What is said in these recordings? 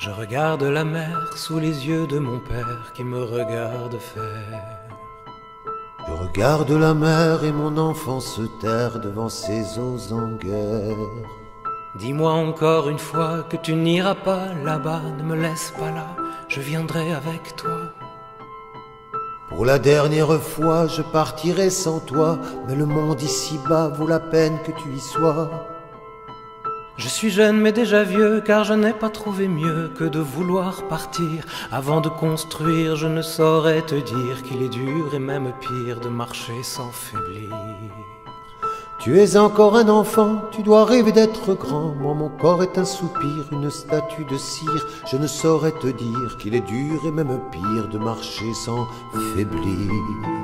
Je regarde la mer sous les yeux de mon père qui me regarde faire. Je regarde la mer et mon enfant se terre devant ses eaux en guerre. Dis-moi encore une fois que tu n'iras pas là-bas, ne me laisse pas là, je viendrai avec toi. Pour la dernière fois, je partirai sans toi, mais le monde ici-bas vaut la peine que tu y sois. Je suis jeune mais déjà vieux, car je n'ai pas trouvé mieux que de vouloir partir. Avant de construire, je ne saurais te dire qu'il est dur et même pire de marcher sans faiblir. Tu es encore un enfant, tu dois rêver d'être grand. Moi mon corps est un soupir, une statue de cire. Je ne saurais te dire qu'il est dur et même pire de marcher sans faiblir.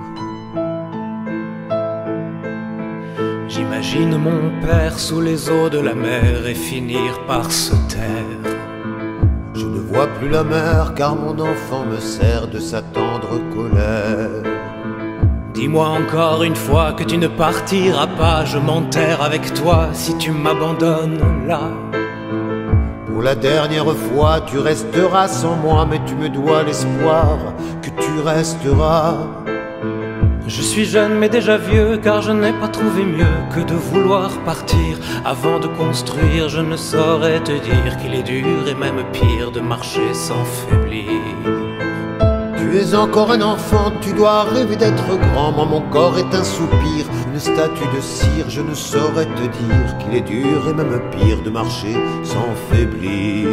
J'imagine mon père sous les eaux de la mer et finir par se taire. Je ne vois plus la mer car mon enfant me sert de sa tendre colère. Dis-moi encore une fois que tu ne partiras pas, je m'enterre avec toi si tu m'abandonnes là. Pour la dernière fois, tu resteras sans moi, mais tu me dois l'espoir que tu resteras. Je suis jeune mais déjà vieux, car je n'ai pas trouvé mieux que de vouloir partir. Avant de construire, je ne saurais te dire qu'il est dur et même pire de marcher sans faiblir. Tu es encore un enfant, tu dois rêver d'être grand. Moi mon corps est un soupir, une statue de cire. Je ne saurais te dire qu'il est dur et même pire de marcher sans faiblir.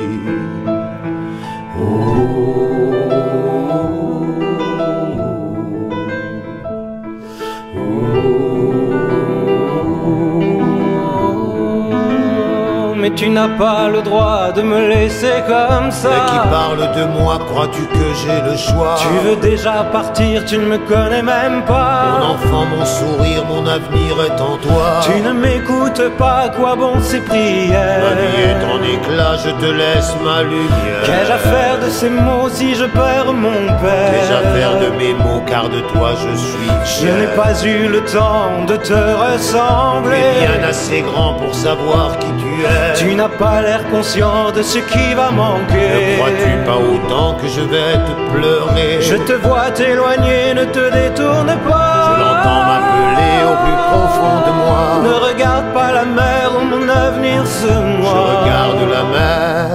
Mais tu n'as pas le droit de me laisser comme ça. Mais qui parle de moi, crois-tu que j'ai le choix? Tu veux déjà partir, tu ne me connais même pas. Mon enfant, mon sourire, mon avenir est en toi. Tu ne m'écoutes pas, quoi bon ces prières? Ma vie est en éclat, je te laisse ma lumière. Qu'ai-je à faire de ces mots si je perds mon père? Qu'ai-je à faire de mes mots, car de toi je suis fier. Je n'ai pas eu le temps de te ressembler. Tu es bien assez grand pour savoir qui tu es. Tu n'as pas l'air conscient de ce qui va manquer. Ne crois-tu pas autant que je vais te pleurer? Je te vois t'éloigner, ne te détourne pas. Je l'entends m'appeler au plus profond de moi. Ne regarde pas la mer où mon avenir se noie. Je regarde la mer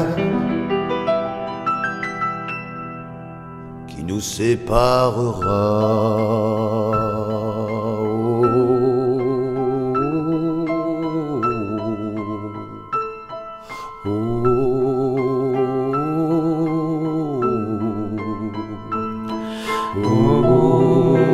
qui nous séparera. Oh